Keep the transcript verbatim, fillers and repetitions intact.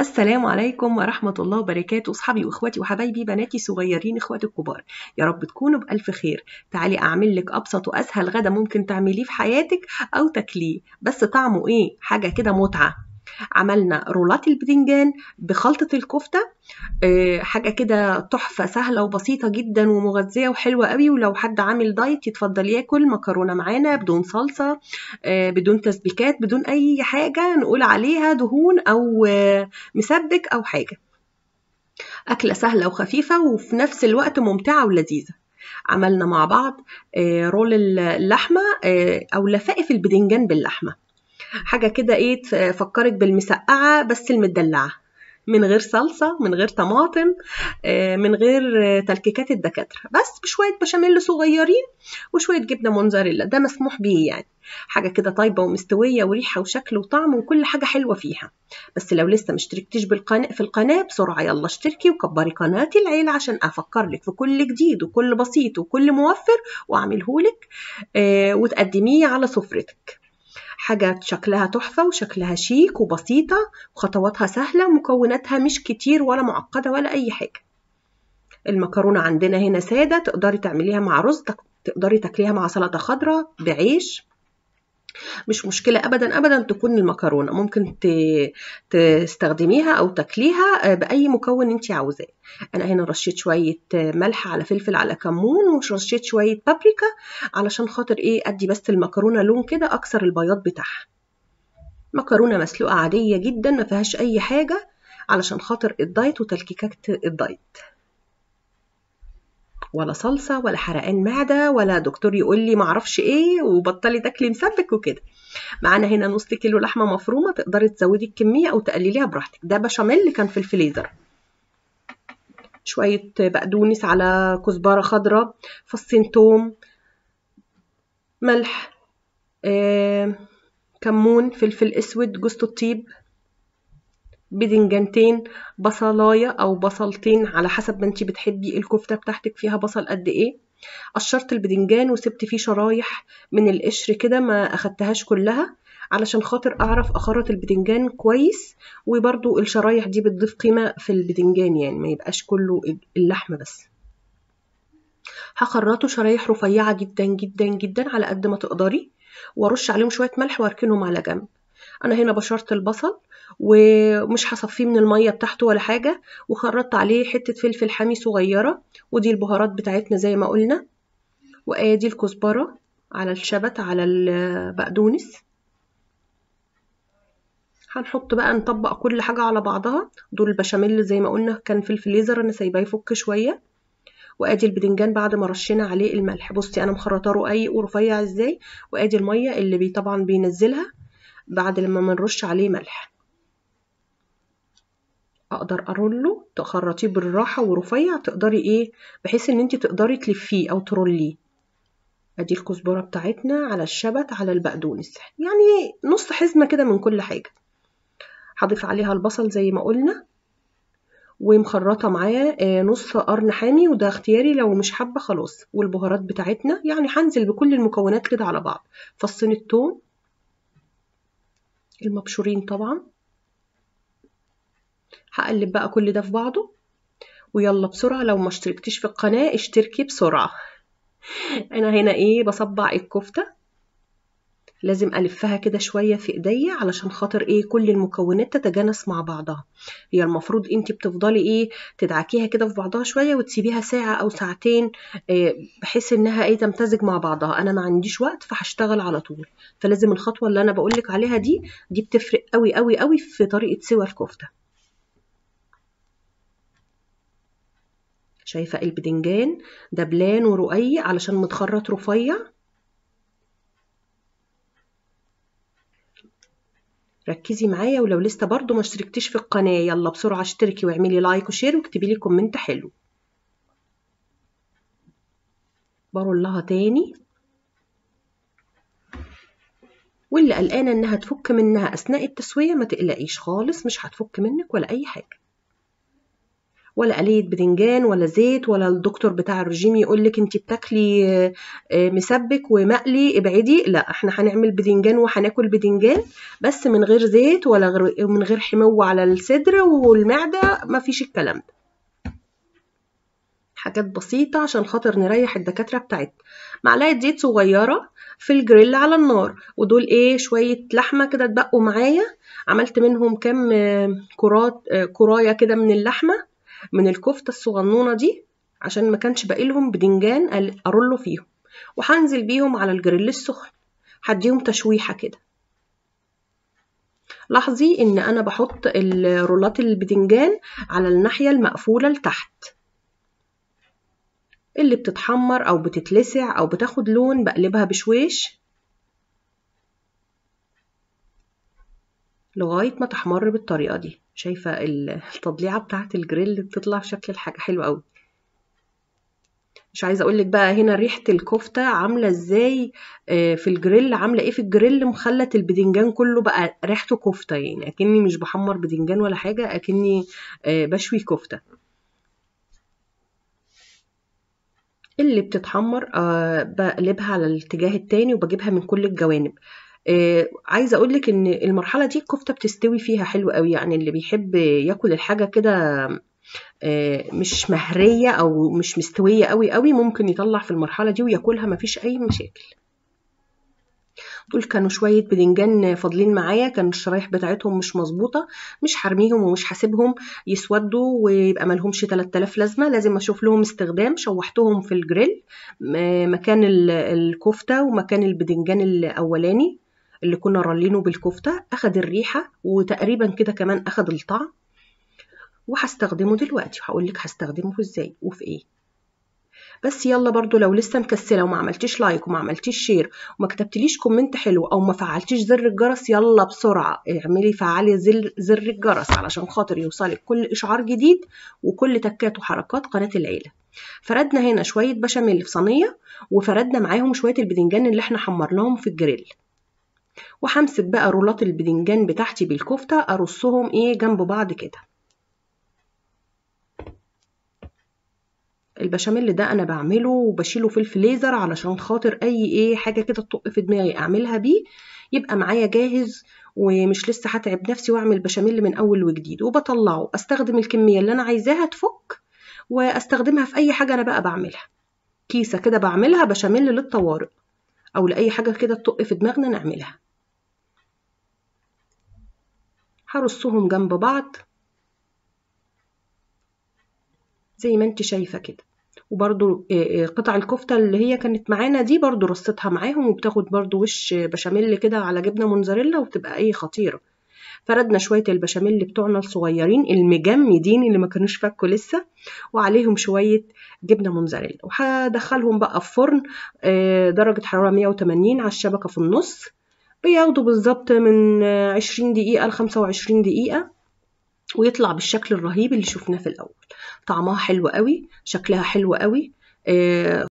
السلام عليكم ورحمة الله وبركاته. أصحابي وإخواتي وحبايبي بناتي صغيرين إخواتي الكبار، يا رب تكونوا بألف خير. تعالي أعمل لك أبسط وأسهل غدا ممكن تعمليه في حياتك أو تاكليه، بس طعمه إيه؟ حاجة كده متعة. عملنا رولات البتنجان بخلطة الكفتة، آه، حاجة كده تحفة سهلة وبسيطة جدا ومغذية وحلوة قوي. ولو حد عامل دايت يتفضل ياكل مكرونة معانا بدون صلصة، آه، بدون تسبيكات، بدون أي حاجة نقول عليها دهون أو آه، مسبك أو حاجة. أكلة سهلة وخفيفة وفي نفس الوقت ممتعة ولذيذة. عملنا مع بعض آه، رول اللحمة، آه، أو لفائف البدنجان باللحمة. حاجة كده ايه تفكرك بالمسقعة بس المدلعة، من غير صلصة، من غير طماطم، آه، من غير آه، تلكيكات الدكاترة، بس بشوية بشاميل صغيرين وشوية جبنة موتزاريلا، ده مسموح بيه يعني. حاجة كده طيبة ومستوية وريحة وشكل وطعم وكل حاجة حلوة فيها. بس لو لسه مشتركتيش بالقناة في القناة بسرعة يلا اشتركي وكبري قناة العيلة عشان أفكرلك في كل جديد وكل بسيط وكل موفر وأعملهولك، آه، وتقدميه على سفرتك. حاجة شكلها تحفة وشكلها شيك وبسيطة وخطواتها سهلة ومكوناتها مش كتير ولا معقدة ولا أي حاجة. المكرونة عندنا هنا سادة، تقدري تعمليها مع رز، تقدري تاكليها مع سلطة خضراء بعيش، مش مشكلة أبدا أبدا. تكون المكرونة ممكن تستخدميها أو تاكليها بأي مكون انت عاوزاه. أنا هنا رشيت شوية ملح على فلفل على كمون، ورشيت شوية بابريكا علشان خاطر إيه أدي بس المكرونة لون كده أكسر البياض بتاعها. مكرونة مسلوقة عادية جدا ما فيهاش أي حاجة علشان خاطر الدايت وتلكيكات الدايت، ولا صلصة ولا حرقان معدة ولا دكتور يقول لي معرفش ايه وبطلي تاكلي مسبك وكده. معانا هنا نص كيلو لحمة مفرومة، تقدري تزودي الكمية أو تقلليها براحتك. ده بشاميل كان في الفريزر. شوية بقدونس على كزبرة خضراء، فصين توم، ملح، آه، كمون، فلفل اسود، جوز الطيب، بدنجانتين، بصلاية او بصلتين على حسب ما انتي بتحبي الكفتة بتاعتك فيها بصل قد ايه. قشرت البدنجان وسبت فيه شرايح من القشر كده، ما اخدتهاش كلها علشان خاطر اعرف اخرط البدنجان كويس، وبرضو الشرايح دي بتضيف قيمة في البدنجان، يعني ما يبقاش كله اللحمة بس. هخرطه شرايح رفيعة جدا جدا جدا على قد ما تقدري، وارش عليهم شوية ملح واركنهم على جنب. انا هنا بشرت البصل ومش هصفيه من المية بتاعته ولا حاجة، وخرطت عليه حتة فلفل حامي صغيرة، ودي البهارات بتاعتنا زي ما قلنا، وادي الكزبرة على الشبت على البقدونس. هنحط بقى نطبق كل حاجة على بعضها. دول البشاميل زي ما قلنا كان في الفريزر، انا سايباه يفك شوية. وادي البدنجان بعد ما رشينا عليه الملح، بصي انا مخرطاه رقيق ورفيع ازاي، وادي المية اللي بي طبعا بينزلها بعد لما منرش عليه ملح. اقدر ارله، تخرطيه بالراحه ورفيع تقدري ايه، بحيث ان انت تقدري تلفيه او تروليه. ادي الكزبره بتاعتنا على الشبت على البقدونس، يعني نص حزمه كده من كل حاجه. هضيف عليها البصل زي ما قلنا، ومخرطه معاه نص قرن حامي، وده اختياري لو مش حابه خلاص. والبهارات بتاعتنا يعني هنزل بكل المكونات كده على بعض. فصين الثوم المبشورين طبعا. هقلب بقى كل ده في بعضه، ويلا بسرعه لو ما اشتركتيش في القناه اشتركي بسرعه. انا هنا ايه بصبع الكفتة، لازم الفها كده شوية في ايديا علشان خاطر ايه كل المكونات تتجانس مع بعضها. هي المفروض انت بتفضلي ايه تدعكيها كده في بعضها شوية وتسيبيها ساعة او ساعتين، إيه بحيث انها ايه تمتزج مع بعضها. انا ما عنديش وقت فهشتغل على طول، فلازم الخطوة اللي انا بقولك عليها دي دي بتفرق قوي قوي قوي في طريقة سوى الكفتة. شايفة البدنجان دبلان ورقيق علشان متخرط رفيع. ركزي معايا، ولو لسه برضو ما اشتركتيش في القناة يلا بسرعة اشتركي واعملي لايك وشير واكتبي لي كومنت حلو. برول لها تاني، واللي قلقانة انها تفك منها اثناء التسوية ما تقلقيش خالص، مش هتفك منك ولا اي حاجة. ولا قلية بدنجان ولا زيت، ولا الدكتور بتاع الرجيم يقولك انت بتاكلي مسبك ومقلي ابعدي. لا، احنا هنعمل بدنجان وهناكل بدنجان بس من غير زيت ولا غير من غير حمو على الصدر والمعدة، مفيش الكلام ده. حاجات بسيطة عشان خاطر نريح الدكاترة بتاعتنا. معلقة زيت صغيرة في الجريل على النار، ودول ايه شوية لحمة كده اتبقوا معايا، عملت منهم كام كرات كراية كده من اللحمة من الكفتة الصغنونة دي، عشان ما كانش باقي لهم بدنجان ارله فيهم، وهنزل بيهم على الجريل السخن، هديهم تشويحة كده. لاحظي ان انا بحط الرولات البدنجان على الناحية المقفولة لتحت، اللي بتتحمر او بتتلسع او بتاخد لون بقلبها بشويش لغاية ما تحمر بالطريقة دي. شايفة التضليعة بتاعة الجريل بتطلع شكل الحاجة حلو قوي. مش عايزة اقولك بقى هنا ريحة الكفتة عاملة ازاي في الجريل، عاملة ايه في الجريل، مخلت البدنجان كله بقى ريحته كفتة، يعني اكني مش بحمر بدنجان ولا حاجة، اكني بشوي كفتة. اللي بتتحمر أه بقلبها على الاتجاه التاني وبجيبها من كل الجوانب. أه عايزه اقولك ان المرحله دي الكفته بتستوي فيها حلو قوي، يعني اللي بيحب ياكل الحاجه كده أه مش مهريه او مش مستويه قوي قوي ممكن يطلع في المرحله دي وياكلها مفيش اي مشاكل. دول كانوا شويه بدنجان فاضلين معايا، كان الشرايح بتاعتهم مش مظبوطه، مش هرميهم ومش هسيبهم يسودوا ويبقى مالهمش تلات آلاف لازمه، لازم اشوف لهم استخدام. شوحتهم في الجريل مكان الكفته ومكان البدنجان الاولاني اللي كنا رالينه بالكفته، اخد الريحه وتقريبا كده كمان اخد الطعم، وهستخدمه دلوقتي وهقولك هستخدمه ازاي وفي ايه. بس يلا برضو لو لسه مكسله وما عملتيش لايك وما عملتيش شير وما كتبتليش كومنت حلو او ما فعلتيش زر الجرس، يلا بسرعه اعملي فعلي زر زر الجرس علشان خاطر يوصلك كل اشعار جديد وكل تكات وحركات قناه العيله. فردنا هنا شويه بشاميل في صينيه، وفردنا معاهم شويه البدنجان اللي احنا حمرناهم في الجريل، وهمسك بقى رولات البدنجان بتاعتي بالكفته ارصهم ايه جنب بعض كده. البشاميل ده انا بعمله وبشيله في الفريزر علشان خاطر اي ايه حاجه كده تطق في دماغي اعملها بيه، يبقى معايا جاهز ومش لسه هتعب نفسي واعمل بشاميل من اول وجديد. وبطلعه استخدم الكميه اللي انا عايزاها تفك، واستخدمها في اي حاجه انا بقى بعملها. كيسه كده بعملها بشاميل للطوارئ او لاي حاجه كده تطق في دماغنا نعملها. هرصهم جنب بعض زي ما انت شايفه كده. وبرضو قطع الكفتة اللي هي كانت معانا دي برضو رصتها معاهم، وبتاخد برضو وش بشاميل كده على جبنة موتزاريلا وبتبقى ايه خطيرة. فردنا شوية البشاميل بتوعنا الصغيرين المجمدين اللي ما كانوش فكوا لسه، وعليهم شوية جبنة موتزاريلا، وهدخلهم بقى في فرن درجة حرارة مية وتمانين على الشبكة في النص، بياخدوا بالظبط من عشرين دقيقة لخمسة وعشرين دقيقة، ويطلع بالشكل الرهيب اللي شفناه في الأول. طعمها حلو قوي، شكلها حلو قوي.